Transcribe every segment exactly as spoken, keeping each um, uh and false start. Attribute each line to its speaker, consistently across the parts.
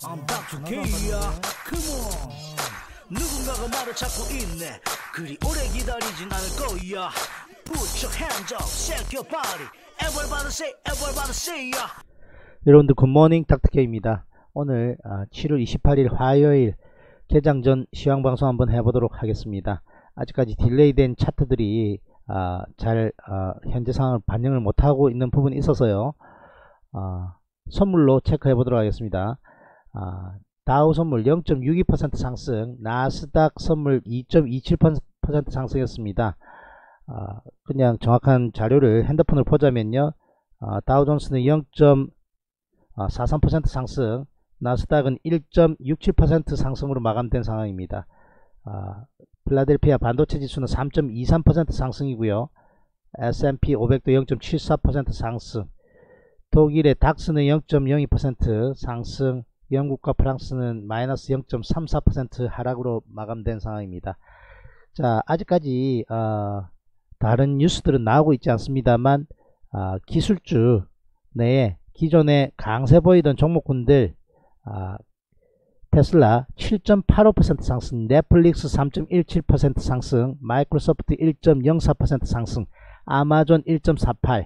Speaker 1: I'm 닥터 K야. Come on. 누군가가 말을 찾고 있네. 그리 오래 기다리진 않을 거야. Put your hands up, shake your body. Everybody say, everybody say ya.
Speaker 2: 여러분들 굿모닝 닥터 K입니다. 오늘 칠월 이십팔일 화요일 개장 전 시황 방송 한번 해보도록 하겠습니다. 아직까지 딜레이된 차트들이 아, 잘 아, 현재 상황을 반영을 못하고 있는 부분이 있어서요. 아, 선물로 체크해 보도록 하겠습니다. 아, 다우 선물 영 점 육이 퍼센트 상승, 나스닥 선물 이 점 이칠 퍼센트 상승했습니다. 아, 그냥 정확한 자료를 핸드폰으로 보자면요, 아, 다우존스는 영 점 사삼 퍼센트 상승, 나스닥은 일 점 육칠 퍼센트 상승으로 마감된 상황입니다. 아, 필라델피아 반도체 지수는 삼 점 이삼 퍼센트 상승이고요. 에스 앤 피 오백도 영 점 칠사 퍼센트 상승, 독일의 닥스는 영 점 영이 퍼센트 상승, 영국과 프랑스는 마이너스 영 점 삼사 퍼센트 하락으로 마감된 상황입니다. 자, 아직까지 어, 다른 뉴스들은 나오고 있지 않습니다만 어, 기술주 내에 기존에 강세 보이던 종목군들, 어, 테슬라 칠 점 팔오 퍼센트 상승, 넷플릭스 삼 점 일칠 퍼센트 상승, 마이크로소프트 일 점 영사 퍼센트 상승, 아마존 일 점 사팔,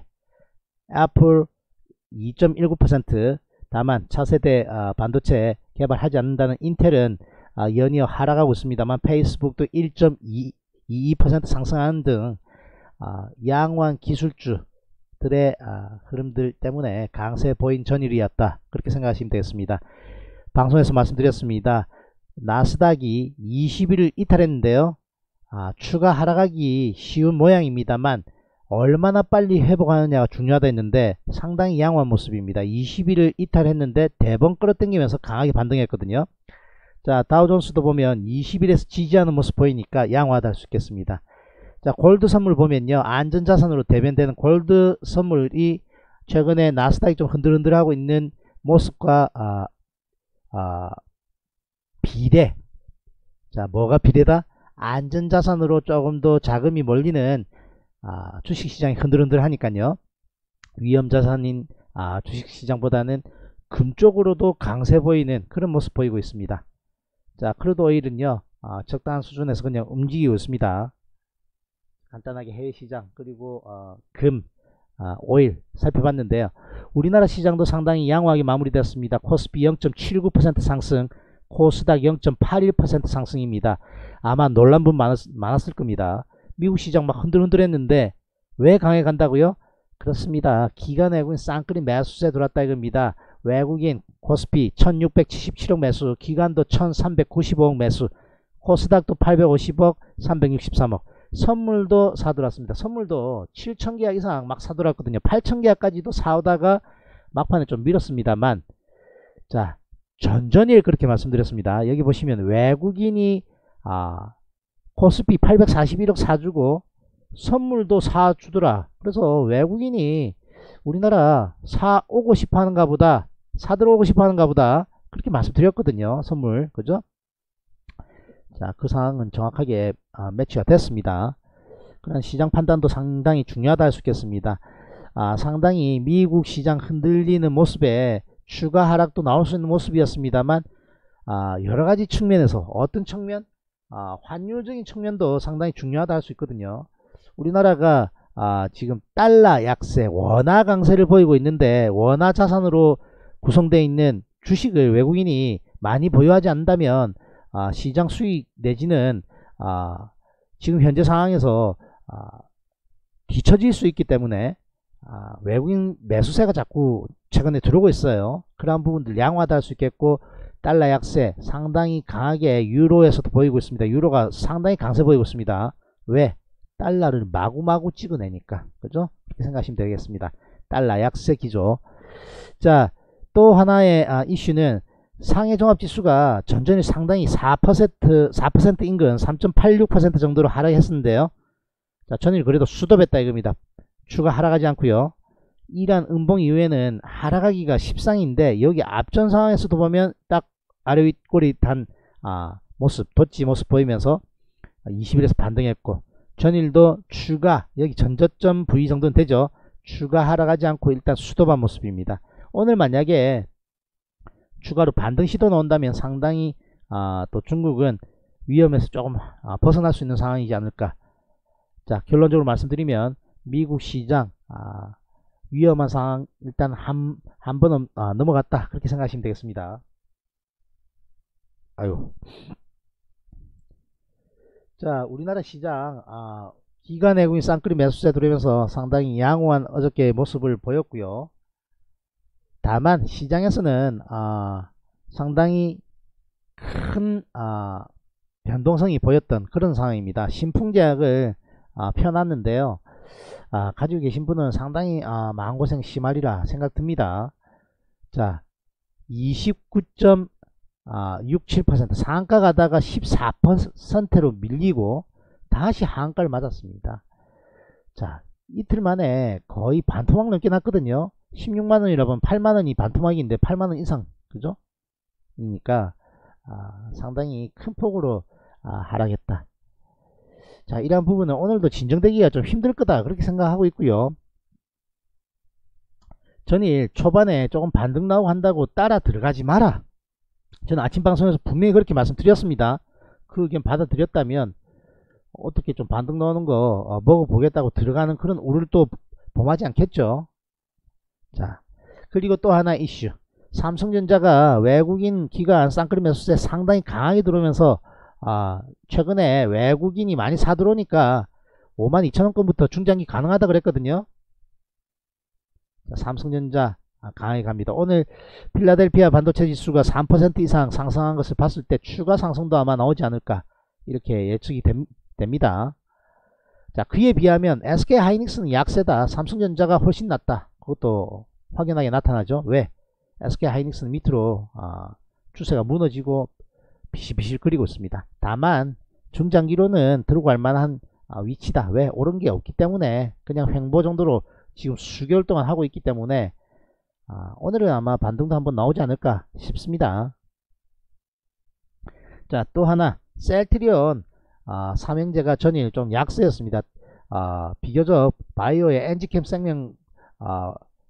Speaker 2: 애플 이 점 일구 퍼센트, 다만 차세대 어, 반도체 개발하지 않는다는 인텔은 어, 연이어 하락하고 있습니다만 페이스북도 일 점 이이 퍼센트 상승하는 등 어, 양호한 기술주들의 어, 흐름들 때문에 강세 보인 전일이었다, 그렇게 생각하시면 되겠습니다. 방송에서 말씀드렸습니다. 나스닥이 이십일을 이탈했는데요, 아, 추가 하락하기 쉬운 모양입니다만 얼마나 빨리 회복하느냐가 중요하다 했는데 상당히 양호한 모습입니다. 이십일을 이탈했는데 대번 끌어당기면서 강하게 반등했거든요. 자, 다우존스도 보면 이십일에서 지지하는 모습 보이니까 양호하다 할 수 있겠습니다. 자, 골드 선물 보면요, 안전자산으로 대변되는 골드 선물이 최근에 나스닥이 좀 흔들흔들하고 있는 모습과 아, 아, 비례. 자, 뭐가 비례다? 안전자산으로 조금 더 자금이 몰리는 아, 주식시장이 흔들흔들 하니까요, 위험자산인 아, 주식시장보다는 금 쪽으로도 강세 보이는 그런 모습 보이고 있습니다. 자, 크루드 오일은요, 아, 적당한 수준에서 그냥 움직이고 있습니다. 간단하게 해외시장 그리고 어, 금, 아, 오일 살펴봤는데요, 우리나라 시장도 상당히 양호하게 마무리되었습니다. 코스피 영 점 칠구 퍼센트 상승, 코스닥 영 점 팔일 퍼센트 상승입니다. 아마 놀란 분 많았, 많았을 겁니다. 미국 시장 막 흔들흔들 했는데 왜 강해 간다고요? 그렇습니다. 기관 외국인 쌍끌이 매수세 들어왔다 이겁니다. 외국인 코스피 천육백칠십칠억 매수, 기관도 천삼백구십오억 매수, 코스닥도 팔백오십억, 삼백육십삼억. 선물도 사들어왔습니다. 선물도 칠천 계약 이상 막 사들어왔거든요. 팔천 계약까지도 사오다가 막판에 좀 밀었습니다만, 자, 전전일 그렇게 말씀드렸습니다. 여기 보시면 외국인이 아, 코스피 팔백사십일억 사주고 선물도 사주더라. 그래서 외국인이 우리나라 사오고 싶어 하는가 보다, 사들어오고 싶어 하는가 보다, 그렇게 말씀드렸거든요. 선물, 그죠? 자, 그 상황은 정확하게 아, 매치가 됐습니다. 그런 시장 판단도 상당히 중요하다 할 수 있겠습니다. 아, 상당히 미국 시장 흔들리는 모습에 추가 하락도 나올 수 있는 모습이었습니다만, 아, 여러가지 측면에서 어떤 측면? 아, 환율적인 측면도 상당히 중요하다 할 수 있거든요. 우리나라가 아, 지금 달러 약세, 원화 강세를 보이고 있는데 원화 자산으로 구성되어 있는 주식을 외국인이 많이 보유하지 않는다면 아, 시장 수익 내지는 아, 지금 현재 상황에서 아, 뒤처질 수 있기 때문에 아, 외국인 매수세가 자꾸 최근에 들어오고 있어요. 그러한 부분들 양호하다 할 수 있겠고, 달러 약세 상당히 강하게 유로에서도 보이고 있습니다. 유로가 상당히 강세 보이고 있습니다. 왜? 달러를 마구마구 찍어내니까, 그죠? 그렇게 생각하시면 되겠습니다. 달러 약세 기조. 자, 또 하나의 아, 이슈는 상해 종합지수가 전전일 상당히 사 퍼센트, 사 퍼센트 인근 삼 점 팔육 퍼센트 정도로 하락했었는데요. 자, 전일 그래도 수도했다 이겁니다. 추가 하락하지 않고요. 이란 음봉 이후에는 하락하기가 십상인데 여기 앞전 상황에서도 보면 딱 아래 윗꼬리 단 아, 모습, 덧지 모습 보이면서 이십일에서 반등했고, 전일도 추가, 여기 전저점 부위 정도는 되죠. 추가 하락하지 않고 일단 수도반 모습입니다. 오늘 만약에 추가로 반등 시도 나온다면 상당히 아, 또 중국은 위험에서 조금 아, 벗어날 수 있는 상황이지 않을까. 자, 결론적으로 말씀드리면 미국 시장 아, 위험한 상황 일단 한, 한 번은 아, 넘어갔다, 그렇게 생각하시면 되겠습니다. 아유. 자, 우리나라 시장 아, 기관 외국인 쌍끌이 매수세 들어오면서 상당히 양호한 어저께 모습을 보였고요. 다만 시장에서는 아, 상당히 큰 아, 변동성이 보였던 그런 상황입니다. 신풍제약을 아, 펴놨는데요. 아, 가지고 계신 분은 상당히 아, 마음고생 심하리라 생각됩니다. 자, 이십구 점 육칠 퍼센트 상한가 가다가 십사 퍼센트로 밀리고 다시 하한가를 맞았습니다. 자, 이틀 만에 거의 반토막 넘게 났거든요. 십육만원이라면 팔만원이 반토막인데 팔만원 이상, 그죠? 그러니까 아, 상당히 큰 폭으로 아, 하락했다. 자, 이러한 부분은 오늘도 진정되기가 좀 힘들 거다, 그렇게 생각하고 있고요. 전일 초반에 조금 반등 나오고 한다고 따라 들어가지 마라, 저는 아침 방송에서 분명히 그렇게 말씀드렸습니다. 그 의견 받아들였다면 어떻게 좀 반등 나오는 거 어, 먹어보겠다고 들어가는 그런 우를 또 범하지 않겠죠. 자, 그리고 또 하나 이슈, 삼성전자가 외국인 기관 쌍끌이 매수세 상당히 강하게 들어오면서 아, 최근에 외국인이 많이 사들어오니까 오만 이천원권부터 중장기 가능하다 그랬거든요. 자, 삼성전자 강하게 갑니다. 오늘 필라델피아 반도체 지수가 삼 퍼센트 이상 상승한 것을 봤을 때 추가 상승도 아마 나오지 않을까, 이렇게 예측이 됨, 됩니다. 자, 그에 비하면 에스케이하이닉스는 약세다, 삼성전자가 훨씬 낫다, 그것도 확연하게 나타나죠. 왜? 에스케이하이닉스는 밑으로 아, 추세가 무너지고 비실비실거리고 있습니다. 다만 중장기로는 들고 갈 만한 아, 위치다. 왜? 오른 게 없기 때문에 그냥 횡보 정도로 지금 수개월 동안 하고 있기 때문에 아, 오늘은 아마 반등도 한번 나오지 않을까 싶습니다. 자, 또 하나 셀트리온 아, 삼형제가 전일 좀 약세였습니다. 아, 비교적 바이오의 엔지캠 생명 아,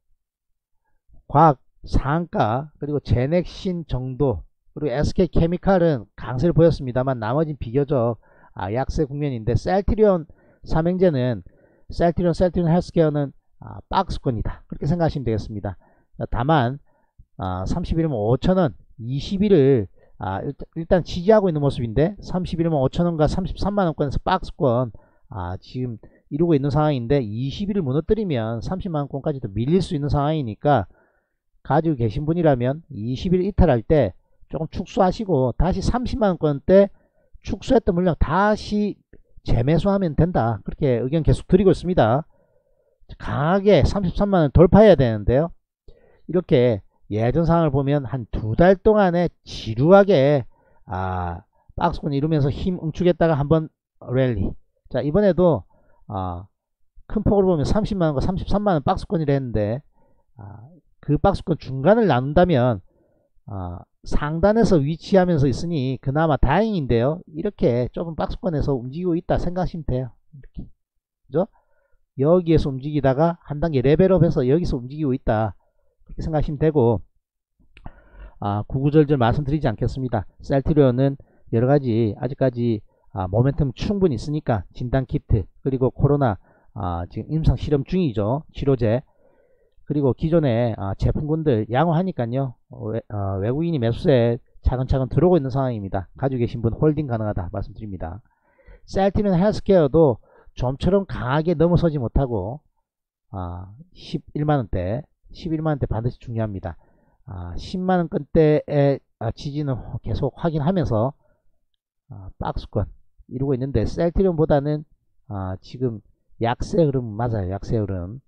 Speaker 2: 과학 상한가, 그리고 제넥신 정도, 그리고 에스케이케미칼은 강세를 보였습니다만 나머지는 비교적 아, 약세 국면인데 셀트리온 삼형제는 셀트리온 셀트리온 헬스케어는 아, 박스권이다, 그렇게 생각하시면 되겠습니다. 다만 아, 삼십일만 오천원, 이십일을 아, 일단, 일단 지지하고 있는 모습인데 삼십일만 오천원과 삼십삼만원권에서 박스권 아, 지금 이루고 있는 상황인데 이십일을 무너뜨리면 삼십만원권까지도 밀릴 수 있는 상황이니까 가지고 계신 분이라면 이십일 이탈할 때 조금 축소하시고 다시 삼십만원권대 축소했던 물량 다시 재매수하면 된다, 그렇게 의견 계속 드리고 있습니다. 강하게 삼십삼만원 돌파해야 되는데요. 이렇게 예전 상황을 보면 한 두 달 동안에 지루하게 아, 박스권 이루면서 힘 응축했다가 한번 랠리. 자, 이번에도 아, 큰 폭으로 보면 삼십만원과 삼십삼만원 박스권이라 했는데 아, 그 박스권 중간을 나눈다면 아, 상단에서 위치하면서 있으니 그나마 다행인데요. 이렇게 좁은 박스권에서 움직이고 있다 생각하시면 돼요. 이렇게, 그죠? 여기에서 움직이다가 한 단계 레벨업해서 여기서 움직이고 있다, 그렇게 생각하시면 되고, 아, 구구절절 말씀드리지 않겠습니다. 셀트리온은 여러가지 아직까지 아, 모멘텀 충분히 있으니까 진단키트, 그리고 코로나 아, 지금 임상 실험 중이죠, 치료제, 그리고 기존의 아, 제품군들 양호하니까요, 외, 아, 외국인이 매수세 차근차근 들어오고 있는 상황입니다. 가지고 계신 분 홀딩 가능하다 말씀드립니다. 셀트리온 헬스케어도 좀처럼 강하게 넘어서지 못하고 아, 십일만원대 십일만원대 반드시 중요합니다. 아, 십만원권대의 아, 지지는 계속 확인하면서 아, 박스권 이루고 있는데 셀트리온보다는 아, 지금 약세 흐름 맞아요. 약세 흐름.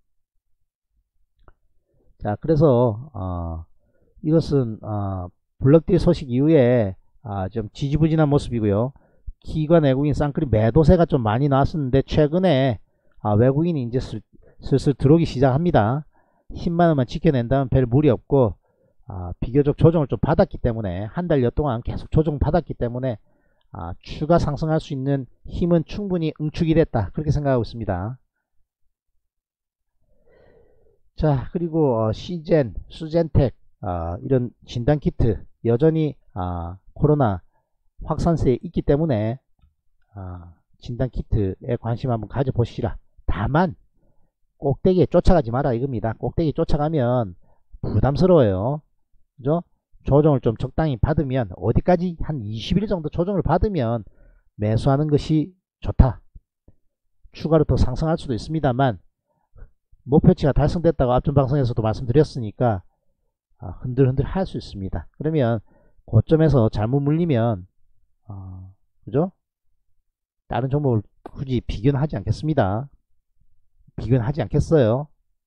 Speaker 2: 자, 그래서 어, 이것은 어, 블록딜 소식 이후에 아, 좀 지지부진한 모습이고요. 기관 외국인 쌍끌이 매도세가 좀 많이 나왔었는데 최근에 아, 외국인이 이제 슬, 슬슬 들어오기 시작합니다. 십만원만 지켜낸다면 별 무리 없고 아, 비교적 조정을 좀 받았기 때문에 한 달여 동안 계속 조정 받았기 때문에 아, 추가 상승할 수 있는 힘은 충분히 응축이 됐다, 그렇게 생각하고 있습니다. 자, 그리고 어, 시젠, 수젠텍 아, 이런 진단키트 여전히 아, 코로나 확산세에 있기 때문에 아, 진단키트에 관심 한번 가져보시라. 다만 꼭대기에 쫓아가지 마라 이겁니다. 꼭대기 쫓아가면 부담스러워요. 그죠? 조정을 좀 적당히 받으면, 어디까지 한 이십 일 정도 조정을 받으면 매수하는 것이 좋다. 추가로 더 상승할 수도 있습니다만 목표치가 달성됐다고 앞전 방송에서도 말씀드렸으니까 아, 흔들흔들 할 수 있습니다. 그러면 고점에서 잘못 물리면 어, 그죠? 다른 종목을 굳이 비교는 하지 않겠습니다. 비교는 하지 않겠어요.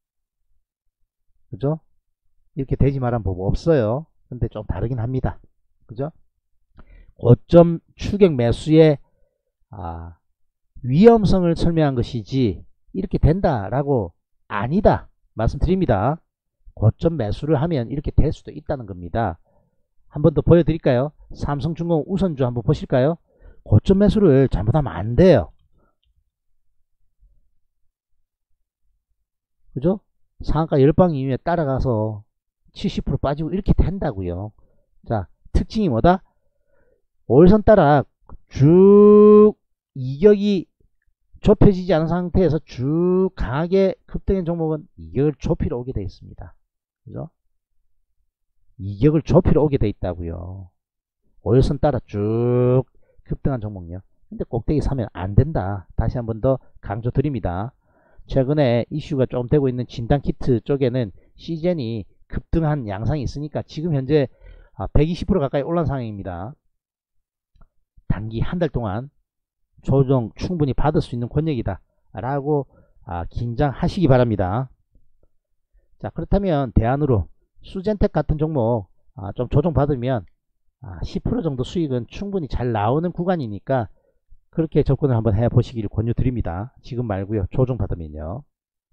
Speaker 2: 그죠? 이렇게 되지 말란 법 없어요. 근데 좀 다르긴 합니다. 그죠? 고점 추격 매수의 아, 위험성을 설명한 것이지 이렇게 된다라고 아니다 말씀드립니다. 고점 매수를 하면 이렇게 될 수도 있다는 겁니다. 한 번 더 보여드릴까요? 삼성중공 우선주 한번 보실까요? 고점 매수를 잘못하면 안 돼요. 그죠? 상한가 열방 이후에 따라가서 칠십 퍼센트 빠지고 이렇게 된다고요. 자, 특징이 뭐다? 월선 따라 쭉 이격이 좁혀지지 않은 상태에서 쭉 강하게 급등한 종목은 이격을 좁히러 오게 되어 있습니다. 그죠? 이격을 좁히러 오게 되어 있다고요. 월선 따라 쭉 급등한 종목요. 근데 꼭대기 사면 안 된다. 다시 한 번 더 강조 드립니다. 최근에 이슈가 좀 되고 있는 진단키트 쪽에는 시젠이 급등한 양상이 있으니까 지금 현재 백이십 퍼센트 가까이 올라온 상황입니다. 단기 한 달 동안 조정 충분히 받을 수 있는 권역이다 라고 아, 긴장하시기 바랍니다. 자, 그렇다면 대안으로 수젠텍 같은 종목 아, 좀 조정 받으면 아, 십 퍼센트 정도 수익은 충분히 잘 나오는 구간이니까 그렇게 접근을 한번 해 보시기를 권유 드립니다. 지금 말고요. 조정 받으면요.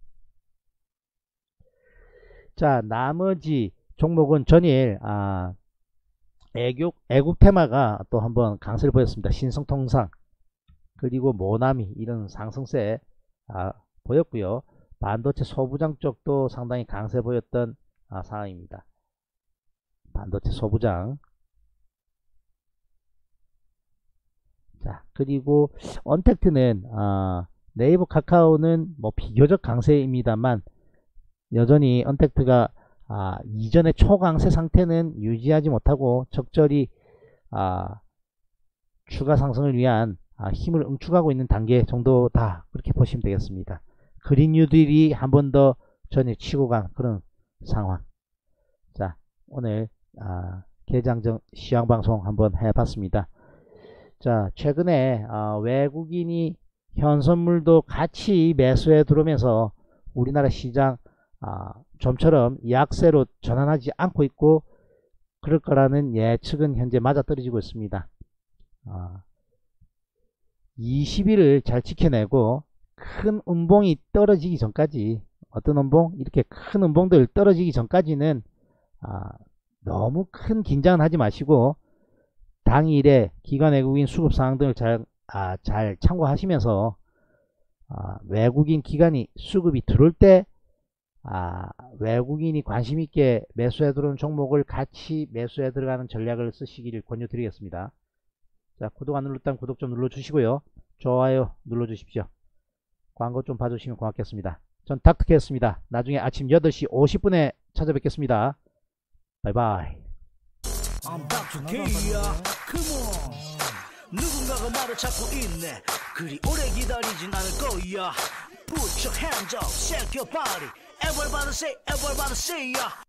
Speaker 2: 자, 나머지 종목은 전일 아, 애국, 애국 테마가 또 한번 강세를 보였습니다. 신성통상 그리고 모나미 이런 상승세 아, 보였고요. 반도체 소부장 쪽도 상당히 강세 보였던 아, 상황입니다. 반도체 소부장. 자, 그리고 언택트는 아, 네이버 카카오는 뭐 비교적 강세입니다만 여전히 언택트가 아, 이전의 초강세 상태는 유지하지 못하고 적절히 아, 추가 상승을 위한 아, 힘을 응축하고 있는 단계 정도다 그렇게 보시면 되겠습니다. 그린뉴딜이 한 번 더 전일 치고 간 그런 상황. 자, 오늘 아, 개장전 시황방송 한번 해봤습니다. 자, 최근에 아, 외국인이 현선물도 같이 매수해 들어오면서 우리나라 시장 아, 좀처럼 약세로 전환하지 않고 있고 그럴 거라는 예측은 현재 맞아떨어지고 있습니다. 아, 이십 일을 잘 지켜내고 큰 음봉이 떨어지기 전까지, 어떤 음봉? 이렇게 큰 음봉들 떨어지기 전까지는 아, 너무 큰 긴장은 하지 마시고 당일에 기관 외국인 수급 상황 등을 잘, 아, 잘 참고하시면서 아, 외국인 기관이 수급이 들어올 때 아, 외국인이 관심있게 매수해 들어온 종목을 같이 매수해 들어가는 전략을 쓰시기를 권유드리겠습니다. 자, 구독 안 눌렀다면 구독 좀 눌러주시고요. 좋아요 눌러주십시오. 광고 좀 봐주시면 고맙겠습니다. 전 닥터케였습니다. 나중에 아침 여덟 시 오십 분에 찾아뵙겠습니다. 바이바이.
Speaker 1: I'm 닥터 K야. Come on. 누군가가 나를 찾고 있네. 그리 오래 기다리진 않을 거야. Put your hands up, shake your body. Everybody say, everybody say, yeah.